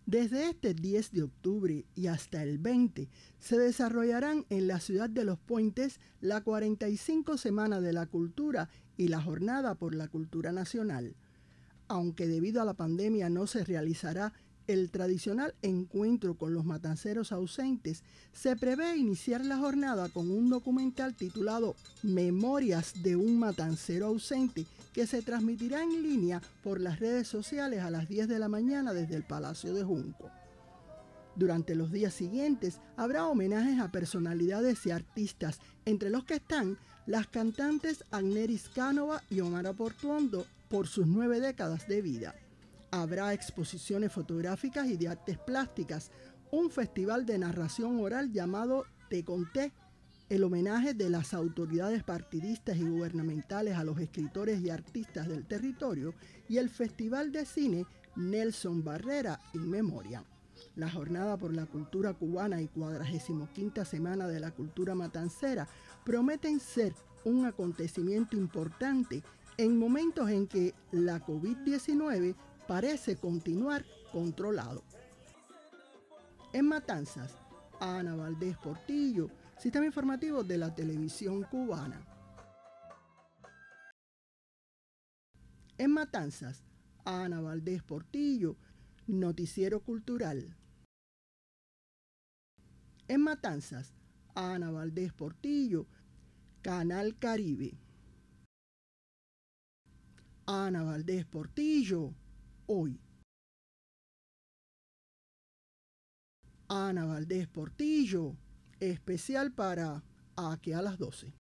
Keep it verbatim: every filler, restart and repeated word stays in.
Desde este diez de octubre y hasta el veinte se desarrollarán en la ciudad de Los Puentes la cuarenta y cinco Semana de la Cultura y la Jornada por la Cultura Nacional. Aunque debido a la pandemia no se realizará el tradicional encuentro con los matanceros ausentes, se prevé iniciar la jornada con un documental titulado Memorias de un matancero ausente, que se transmitirá en línea por las redes sociales a las diez de la mañana desde el Palacio de Junco. Durante los días siguientes habrá homenajes a personalidades y artistas, entre los que están las cantantes Agneris Cánova y Omar Portuondo por sus nueve décadas de vida. Habrá exposiciones fotográficas y de artes plásticas, un festival de narración oral llamado Te Conté, el homenaje de las autoridades partidistas y gubernamentales a los escritores y artistas del territorio, y el Festival de Cine Nelson Barrera in Memoria. La Jornada por la Cultura Cubana y cuadragésimo quinta Semana de la Cultura Matancera prometen ser un acontecimiento importante en momentos en que la COVID diecinueve parece continuar controlado. En Matanzas, Ana Valdés Portillo, Sistema Informativo de la Televisión Cubana. En Matanzas, Ana Valdés Portillo, Noticiero Cultural. En Matanzas, Ana Valdés Portillo, Canal Caribe. Ana Valdés Portillo, Hoy. Ana Valdés Portillo, especial para Aquí a las doce.